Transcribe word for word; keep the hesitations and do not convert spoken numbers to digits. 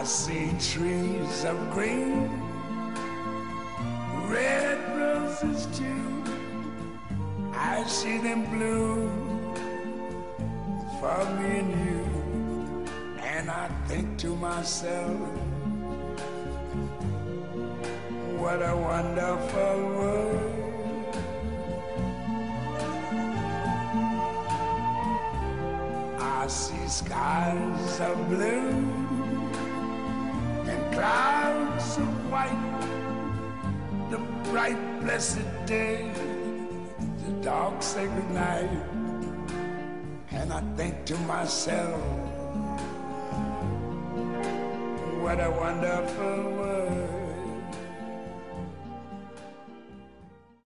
see trees of green, red roses too. I see them bloom for me and you. And I think to myself, what a wonderful world. I see skies of blue and clouds of white, the bright blessed day, the dark sacred night. And I think to myself, what a wonderful world.